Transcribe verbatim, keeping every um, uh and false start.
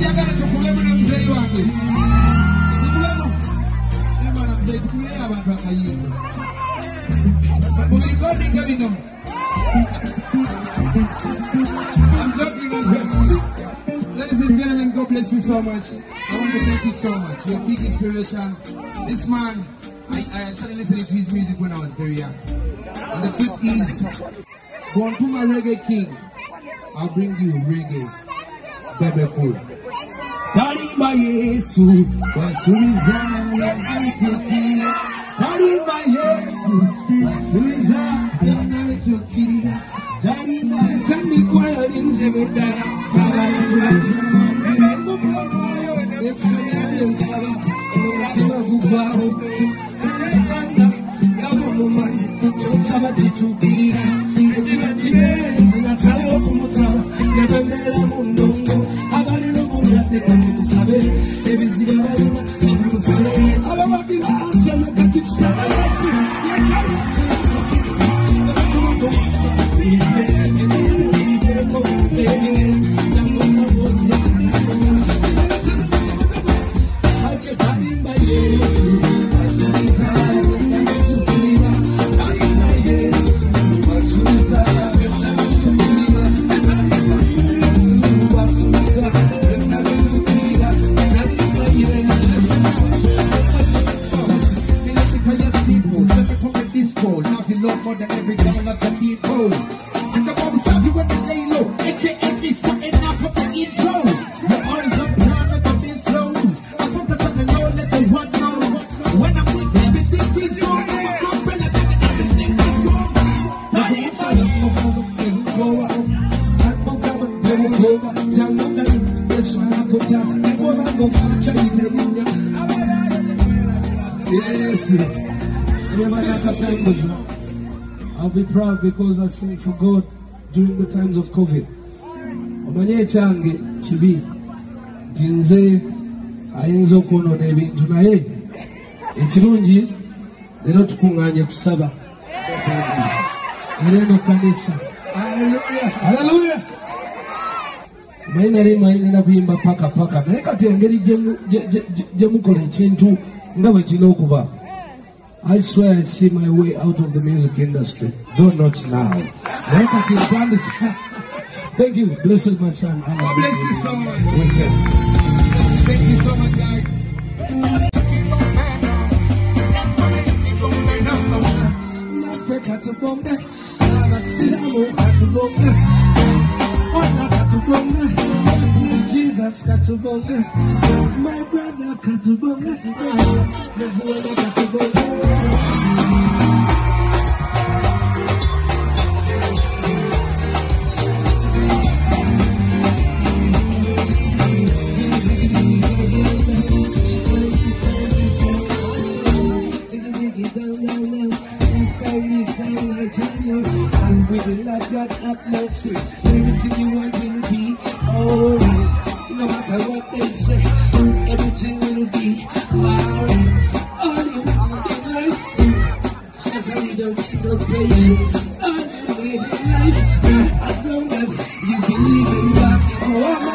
njagala tukulemu na mzee wange. Tukulemu. Ema na mzee tukulemu abantu akayingo. Mu recording bino. I'm joking, I'm joking. Ladies and gentlemen, God bless you so much. I want to thank you so much. You're a big inspiration. This man, I, I started listening to his music when I was very young. And the truth is, born to my reggae king, I'll bring you reggae. Bebe cool. Kalimba Yesu, Wasuliza, Navitukira. Kalimba Yesu, Wasuliza, Navitukira. Kalimba Tani Kwaya Linze Budara. I'll be proud because I sing for God during the times of COVID. Omanye change chibi jinze ayinzo kono nebintu naye ekirungi lero tukunganye kusaba neno kanisa. Hallelujah, hallelujah. Maina ri maina na bimba paka paka naye kati engeri je mukola ekintu nga bwe kino okuba. I swear I see my way out of the music industry. Don't knock now. Thank you. Bless my son. God bless you so much. Thank you so much, guys. Jesus got to go. My brother got to go. There's one got to go. And with the love God have mercy, everything you want will be alright. No matter what they say, everything will be alright. All you want in life, just a little bit of patience. All you need in life, as long as you believe in God. Oh,